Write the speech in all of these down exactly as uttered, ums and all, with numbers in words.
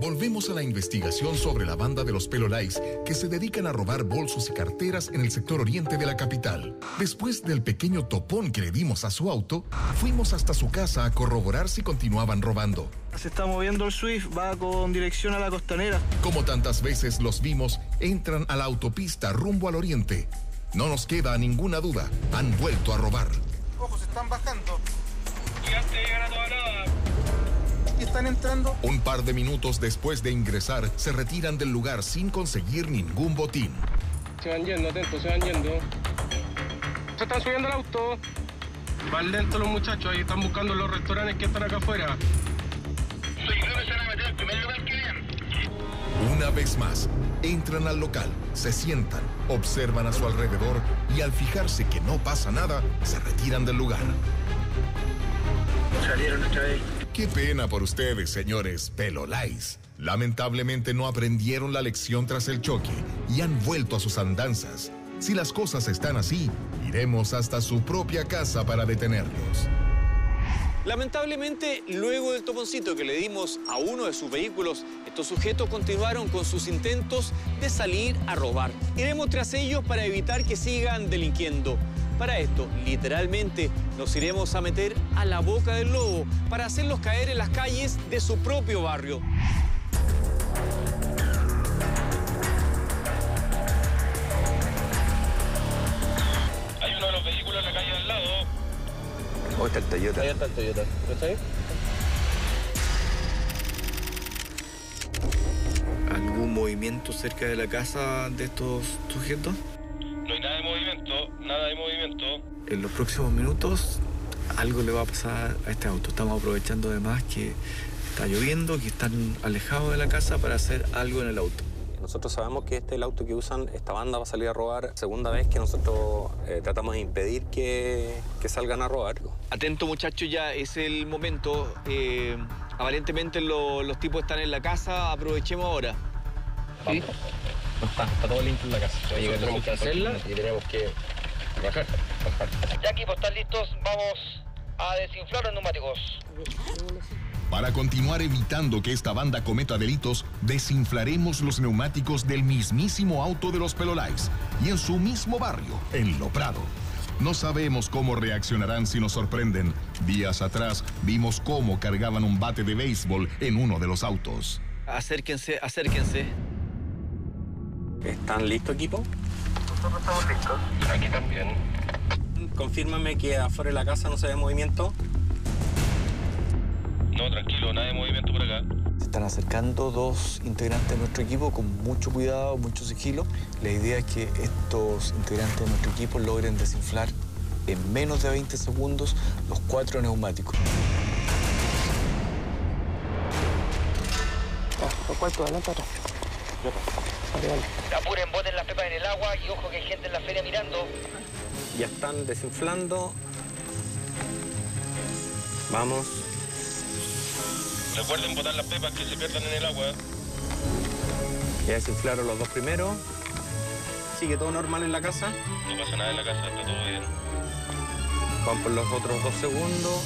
Volvemos a la investigación sobre la banda de los Pelolais que se dedican a robar bolsos y carteras en el sector oriente de la capital. Después del pequeño topón que le dimos a su auto, fuimos hasta su casa a corroborar si continuaban robando. Se está moviendo el Swift, va con dirección a la Costanera. Como tantas veces los vimos, entran a la autopista rumbo al oriente. No nos queda ninguna duda, han vuelto a robar. Ojo, se están bajando. Gigantes llegan a toda nada. Y están entrando. Un par de minutos después de ingresar, se retiran del lugar sin conseguir ningún botín. Se van yendo, atentos, se van yendo. Se están subiendo al auto. Van lento los muchachos, ahí están buscando los restaurantes que están acá afuera. Sí, creo que se van a meter el primer lugar que vean. Una vez más, entran al local, se sientan, observan a su alrededor y al fijarse que no pasa nada, se retiran del lugar. Salieron otra vez. Qué pena por ustedes, señores Pelolais. Lamentablemente no aprendieron la lección tras el choque y han vuelto a sus andanzas. Si las cosas están así, iremos hasta su propia casa para detenerlos. Lamentablemente, luego del toponcito que le dimos a uno de sus vehículos, estos sujetos continuaron con sus intentos de salir a robar. Iremos tras ellos para evitar que sigan delinquiendo. Para esto, literalmente, nos iremos a meter a la boca del lobo para hacerlos caer en las calles de su propio barrio. Hay uno de los vehículos en la calle al lado. Oh, está el Toyota. Ahí está el Toyota. ¿Está ahí? ¿Algún movimiento cerca de la casa de estos sujetos? No hay nada de movimiento, nada de movimiento. En los próximos minutos algo le va a pasar a este auto. Estamos aprovechando además que está lloviendo, que están alejados de la casa para hacer algo en el auto. Nosotros sabemos que este es el auto que usan, esta banda va a salir a robar. Segunda vez que nosotros eh, tratamos de impedir que, que salgan a robar. Atento, muchachos, ya es el momento. Eh, aparentemente lo, los tipos están en la casa, aprovechemos ahora. ¿Sí? No está, está todo limpio en la casa. Nosotros tenemos que hacerla y tenemos que bajar, bajar. Ya equipos, ¿están listos? Vamos a desinflar los neumáticos. Para continuar evitando que esta banda cometa delitos, desinflaremos los neumáticos del mismísimo auto de los Pelolais y en su mismo barrio, en Lo Prado. No sabemos cómo reaccionarán si nos sorprenden. Días atrás vimos cómo cargaban un bate de béisbol en uno de los autos. Acérquense, acérquense. ¿Están listos, equipo? Nosotros estamos listos. Aquí también. Confírmame que afuera de la casa no se ve movimiento. No, tranquilo, nada de movimiento por acá. Se están acercando dos integrantes de nuestro equipo con mucho cuidado, mucho sigilo. La idea es que estos integrantes de nuestro equipo logren desinflar en menos de veinte segundos los cuatro neumáticos. ¿Los cuartos adelante atrás? Vale, vale. Apuren, boten las pepas en el agua y ojo que hay gente en la feria mirando. Ya están desinflando. Vamos. Recuerden botar las pepas que se pierdan en el agua. Ya desinflaron los dos primeros. Sigue todo normal en la casa. No pasa nada en la casa, está todo bien. Van por los otros dos segundos.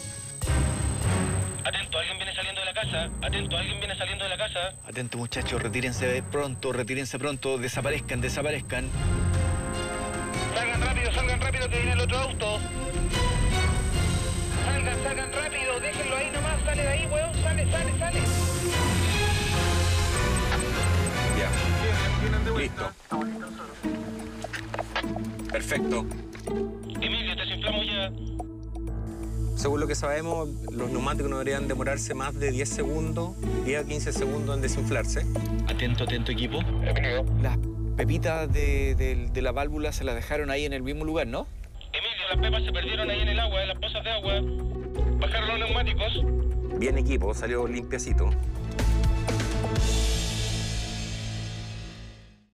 Atento, alguien viene saliendo de la casa. Atento, alguien viene saliendo de la casa. Atento, muchachos, retírense pronto, retírense pronto, desaparezcan, desaparezcan. Salgan rápido, salgan rápido que viene el otro auto. Salgan, salgan rápido, déjenlo ahí nomás, sale de ahí, weón, sale, sale, sale. Ya. Vienen de Listo. vuelta. Perfecto. Emilio, desinflamos ya. Según lo que sabemos, los neumáticos no deberían demorarse más de diez segundos, diez a quince segundos en desinflarse. Atento, atento, equipo. Emilio. Las pepitas de, de, de la válvula se las dejaron ahí en el mismo lugar, ¿no? Emilio, las pepas se perdieron ahí en el agua, en las pozas de agua. Bajaron los neumáticos. Bien, equipo, salió limpiecito.